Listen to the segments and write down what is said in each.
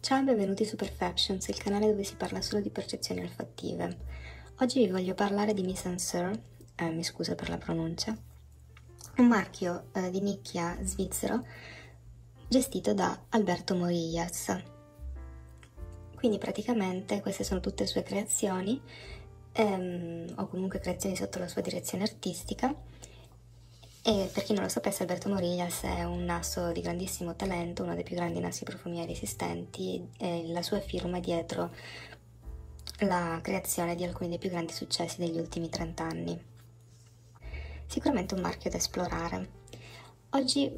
Ciao e benvenuti su Perfections, il canale dove si parla solo di percezioni olfattive. Oggi vi voglio parlare di Miss Sir, mi scuso per la pronuncia, un marchio di nicchia svizzero gestito da Alberto Morillas. Quindi praticamente queste sono tutte sue creazioni, o comunque creazioni sotto la sua direzione artistica. E per chi non lo sapesse, Alberto Morillas è un naso di grandissimo talento, uno dei più grandi nasi profumieri esistenti, e la sua firma è dietro la creazione di alcuni dei più grandi successi degli ultimi 30 anni. Sicuramente un marchio da esplorare. Oggi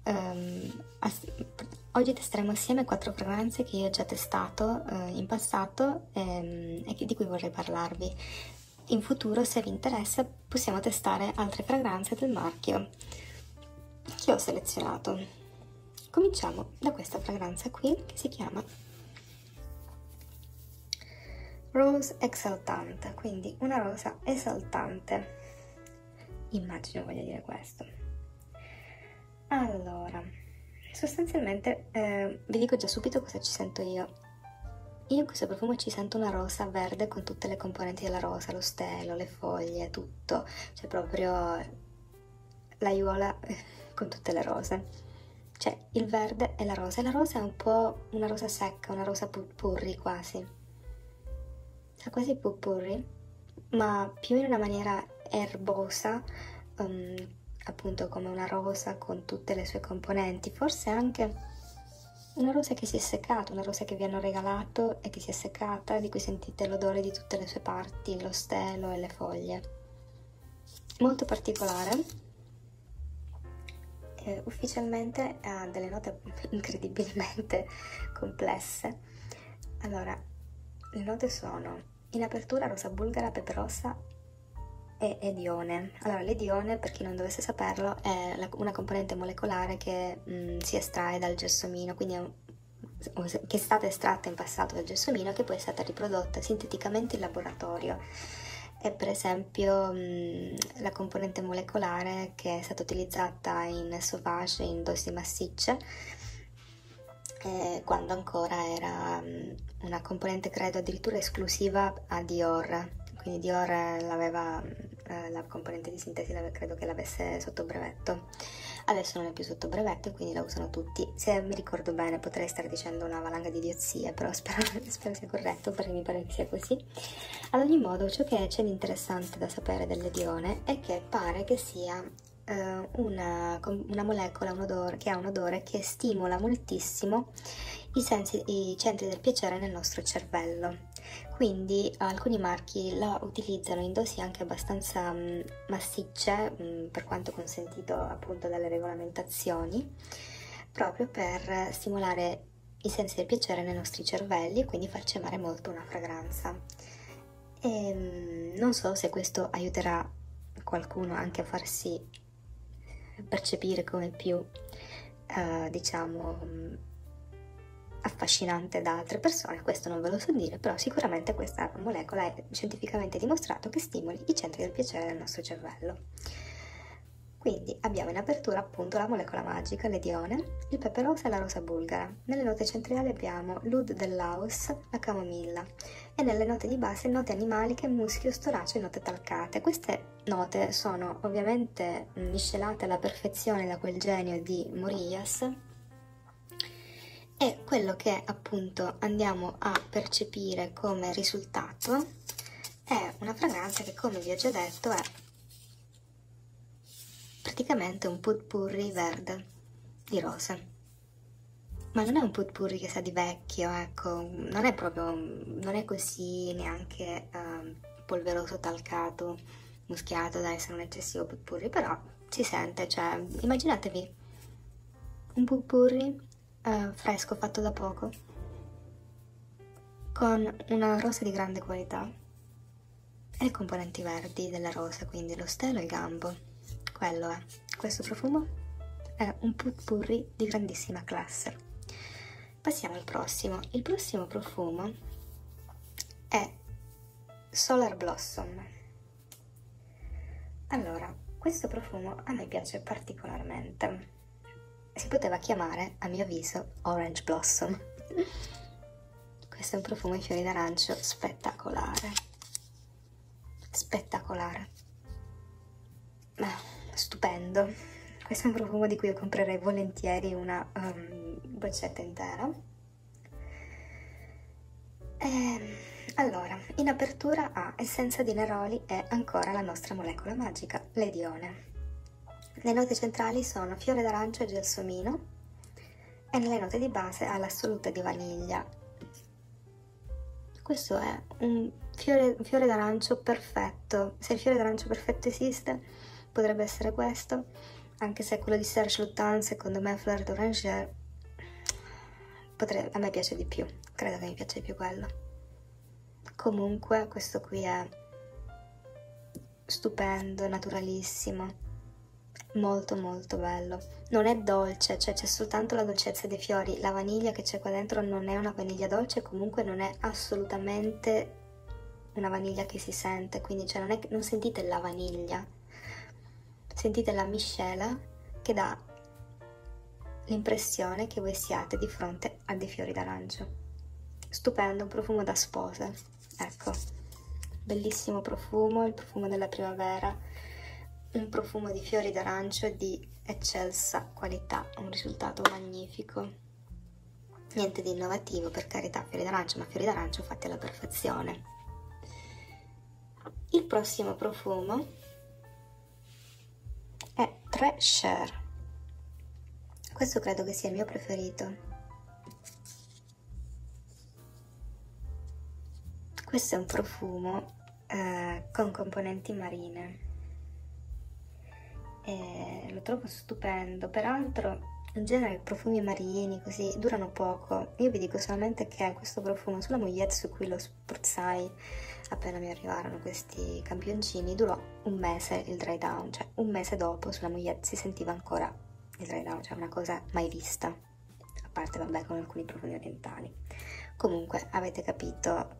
testeremo assieme 4 fragranze che io ho già testato in passato e di cui vorrei parlarvi. In futuro, se vi interessa, possiamo testare altre fragranze del marchio che ho selezionato. Cominciamo da questa fragranza qui che si chiama Rose Exaltante, quindi una rosa esaltante. Immagino voglia dire questo. Allora, sostanzialmente vi dico già subito cosa ci sento io. Io in questo profumo ci sento una rosa verde con tutte le componenti della rosa, lo stelo, le foglie, tutto. C'è proprio l'aiuola con tutte le rose. C'è il verde e la rosa. E la rosa è un po' una rosa secca, una rosa purpurri quasi. Sa quasi purpurri, ma più in una maniera erbosa, appunto come una rosa con tutte le sue componenti. Forse anche una rosa che si è seccata, una rosa che vi hanno regalato e che si è seccata, di cui sentite l'odore di tutte le sue parti, lo stelo e le foglie. Molto particolare. Ufficialmente ha delle note incredibilmente complesse. Allora, le note sono in apertura rosa bulgara, pepe rossa e edione. Allora, l'edione, per chi non dovesse saperlo, è una componente molecolare che si estrae dal gelsomino, quindi che è stata estratta in passato dal gelsomino, che poi è stata riprodotta sinteticamente in laboratorio. È per esempio la componente molecolare che è stata utilizzata in Sauvage e in Dossi Massicce, quando ancora era una componente, credo, addirittura esclusiva a Dior. Quindi Dior l'aveva, la componente di sintesi credo che l'avesse sotto brevetto. Adesso non è più sotto brevetto e quindi la usano tutti. Se mi ricordo bene potrei stare dicendo una valanga di idiozie, però spero sia corretto, perché mi pare che sia così. Ad ogni modo, ciò che c'è di interessante da sapere dell'edione è che pare che sia una molecola, che ha un odore che stimola moltissimo i centri del piacere nel nostro cervello. Quindi alcuni marchi la utilizzano in dosi anche abbastanza massicce, per quanto consentito appunto dalle regolamentazioni, proprio per stimolare i sensi del piacere nei nostri cervelli e quindi farci amare molto una fragranza. E non so se questo aiuterà qualcuno anche a farsi percepire come più, diciamo, affascinante da altre persone. Questo non ve lo so dire, però sicuramente questa molecola è scientificamente dimostrato che stimoli i centri del piacere del nostro cervello. Quindi abbiamo in apertura appunto la molecola magica, l'edione, il pepe rosa e la rosa bulgara. Nelle note centrali abbiamo l'oud del Laos, la camomilla, e nelle note di base note animaliche, muschio, storace e note talcate. Queste note sono ovviamente miscelate alla perfezione da quel genio di Morillas, e quello che appunto andiamo a percepire come risultato è una fragranza che, come vi ho già detto, è praticamente un potpourri verde di rose. Ma non è un potpourri che sa di vecchio, ecco, non è così neanche polveroso, talcato, muschiato da essere un eccessivo potpourri, però si sente, cioè immaginatevi un potpourri fresco, fatto da poco, con una rosa di grande qualità e le componenti verdi della rosa, quindi lo stelo e il gambo. Quello è. Questo profumo è un potpourri di grandissima classe. Passiamo al prossimo. Il prossimo profumo è Solar Blossom. Allora, questo profumo a me piace particolarmente. Si poteva chiamare, a mio avviso, Orange Blossom. questo è un profumo ai fiori d'arancio spettacolare, spettacolare, stupendo. Questo è un profumo di cui io comprerei volentieri una boccetta intera. Allora, in apertura ha essenza di neroli e ancora la nostra molecola magica, l'edione. Le note centrali sono fiore d'arancio e gelsomino e nelle note di base ha l'assoluta di vaniglia. Questo è un fiore d'arancio perfetto. Se il fiore d'arancio perfetto esiste, potrebbe essere questo, anche se quello di Serge Lutens, secondo me, Fleur d'Oranger, a me piace di più, credo che mi piace di più quello. Comunque questo qui è stupendo, naturalissimo, molto molto bello. Non è dolce, cioè c'è soltanto la dolcezza dei fiori. La vaniglia che c'è qua dentro non è una vaniglia dolce, comunque non è assolutamente una vaniglia che si sente, quindi cioè non sentite la vaniglia, sentite la miscela che dà l'impressione che voi siate di fronte a dei fiori d'arancio. Stupendo, un profumo da spose, ecco, bellissimo profumo, il profumo della primavera, un profumo di fiori d'arancio di eccelsa qualità, un risultato magnifico. Niente di innovativo, per carità, fiori d'arancio, ma fiori d'arancio fatti alla perfezione. Il prossimo profumo è Très Cher. Questo credo che sia il mio preferito. Questo è un profumo con componenti marine. Lo trovo stupendo. Peraltro in genere i profumi marini così durano poco. Io vi dico solamente che questo profumo sulla mogliette, su cui lo spruzzai appena mi arrivarono questi campioncini, durò un mese il dry down, cioè un mese dopo sulla mogliette si sentiva ancora il dry down, cioè una cosa mai vista, a parte vabbè con alcuni profumi orientali. Comunque avete capito,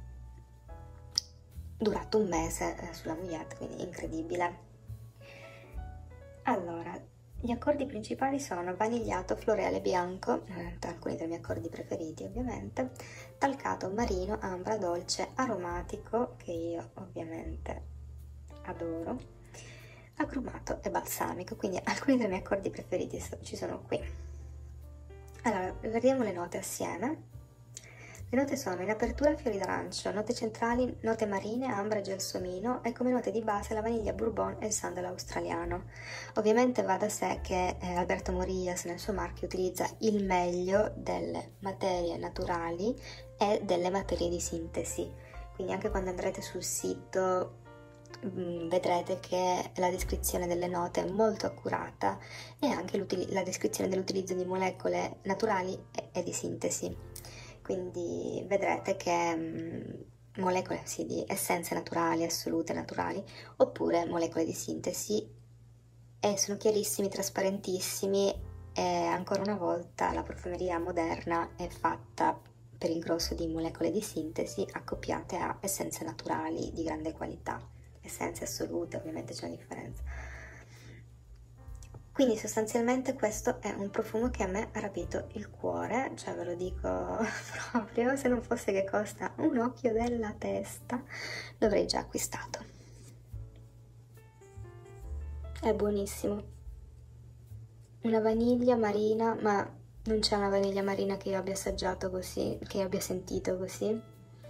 durato un mese sulla mogliette, quindi incredibile. Allora, gli accordi principali sono vanigliato, floreale bianco, alcuni dei miei accordi preferiti ovviamente, talcato marino, ambra dolce, aromatico, che io ovviamente adoro, agrumato e balsamico, quindi alcuni dei miei accordi preferiti ci sono qui. Allora, vediamo le note assieme. Le note sono in apertura fiori d'arancio, note centrali, note marine, ambra e gelsomino e come note di base la vaniglia bourbon e il sandalo australiano. Ovviamente va da sé che Alberto Morillas nel suo marchio utilizza il meglio delle materie naturali e delle materie di sintesi, quindi anche quando andrete sul sito vedrete che la descrizione delle note è molto accurata e anche la descrizione dell'utilizzo di molecole naturali e di sintesi. Quindi vedrete che molecole sì, di essenze naturali, assolute naturali, oppure molecole di sintesi, e sono chiarissimi, trasparentissimi, e ancora una volta la profumeria moderna è fatta per il grosso di molecole di sintesi accoppiate a essenze naturali di grande qualità, essenze assolute, ovviamente c'è una differenza. Quindi sostanzialmente questo è un profumo che a me ha rapito il cuore, cioè ve lo dico proprio, se non fosse che costa un occhio della testa, l'avrei già acquistato. È buonissimo. Una vaniglia marina, ma non c'è una vaniglia marina che io abbia assaggiato così, che io abbia sentito così.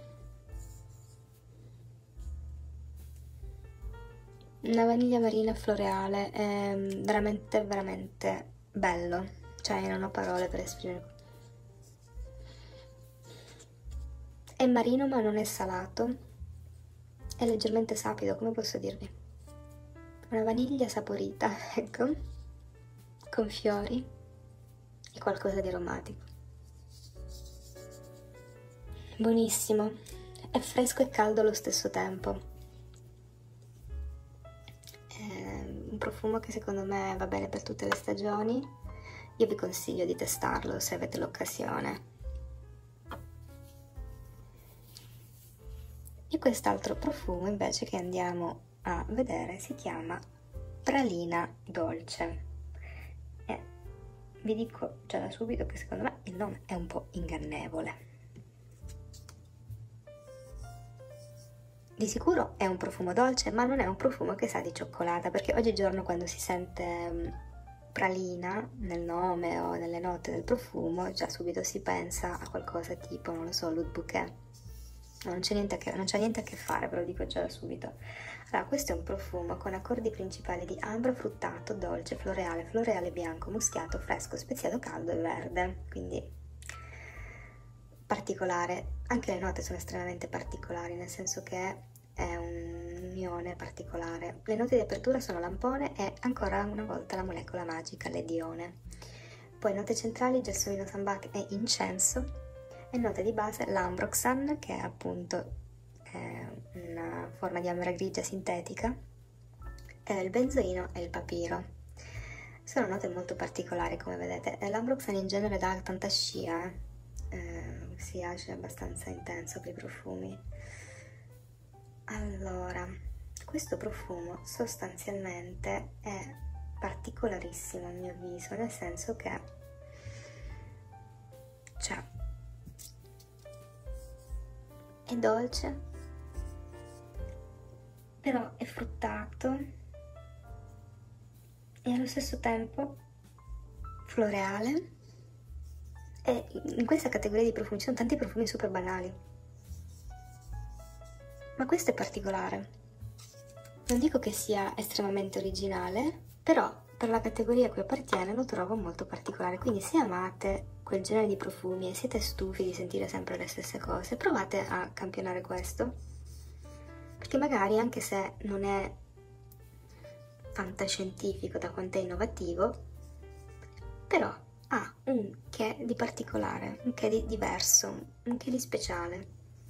Una vaniglia marina floreale è veramente veramente bello, cioè non ho parole per esprimere. È marino ma non è salato, è leggermente sapido, come posso dirvi? Una vaniglia saporita, ecco, con fiori e qualcosa di aromatico. Buonissimo, è fresco e caldo allo stesso tempo. Un profumo che secondo me va bene per tutte le stagioni. Io vi consiglio di testarlo se avete l'occasione. E quest'altro profumo invece che andiamo a vedere si chiama Pralina Dolce. E vi dico già da subito che secondo me il nome è un po' ingannevole. Di sicuro è un profumo dolce, ma non è un profumo che sa di cioccolata, perché oggigiorno quando si sente pralina nel nome o nelle note del profumo, già subito si pensa a qualcosa tipo, non lo so, L'Oud Bouquet. Non c'è niente a che fare, ve lo dico già da subito. Allora, questo è un profumo con accordi principali di ambra, fruttato, dolce, floreale, floreale bianco, muschiato, fresco, speziato caldo e verde, quindi particolare. Anche le note sono estremamente particolari, nel senso che è un'unione particolare. Le note di apertura sono lampone e ancora una volta la molecola magica, l'edione. Poi note centrali, gelsomino sambac e incenso. E note di base l'ambroxan, che è appunto una forma di ambra grigia sintetica, il benzoino e il papiro. Sono note molto particolari, come vedete. L'ambroxan in genere dà tanta scia, si esce abbastanza intenso per i profumi. Allora, questo profumo sostanzialmente è particolarissimo a mio avviso, nel senso che cioè è dolce, però è fruttato e allo stesso tempo floreale. E in questa categoria di profumi ci sono tanti profumi super banali, ma questo è particolare. Non dico che sia estremamente originale, però per la categoria a cui appartiene lo trovo molto particolare. Quindi se amate quel genere di profumi e siete stufi di sentire sempre le stesse cose, provate a campionare questo, perché magari anche se non è fantascientifico da quanto è innovativo, però ha un che di particolare, un che di diverso, un che di speciale.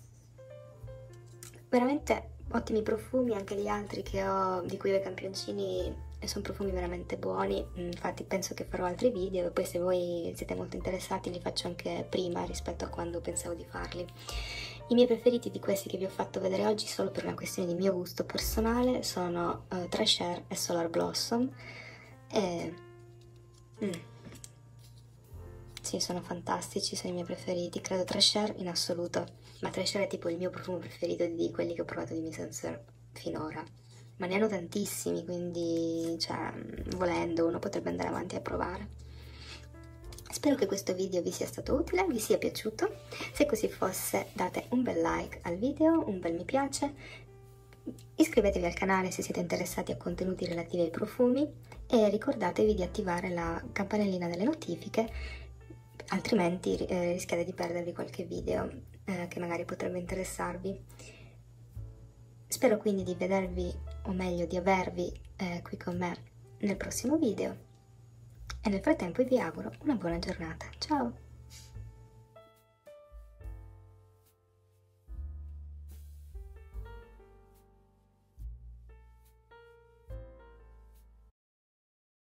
Veramente ottimi profumi, anche gli altri che ho, di cui ho i campioncini, sono profumi veramente buoni. Infatti penso che farò altri video e poi se voi siete molto interessati li faccio anche prima rispetto a quando pensavo di farli. I miei preferiti di questi che vi ho fatto vedere oggi, solo per una questione di mio gusto personale, sono Treasure e Solar Blossom. Sì, sono fantastici, sono i miei preferiti, credo Treasure in assoluto, ma Treasure è tipo il mio profumo preferito di quelli che ho provato di Miss Senser finora, ma ne hanno tantissimi, quindi, cioè, volendo uno potrebbe andare avanti a provare. Spero che questo video vi sia stato utile, vi sia piaciuto. Se così fosse date un bel like al video, un bel mi piace, iscrivetevi al canale se siete interessati a contenuti relativi ai profumi e ricordatevi di attivare la campanellina delle notifiche, altrimenti rischiate di perdervi qualche video che magari potrebbe interessarvi. Spero quindi di vedervi, o meglio di avervi qui con me nel prossimo video. E nel frattempo vi auguro una buona giornata. Ciao!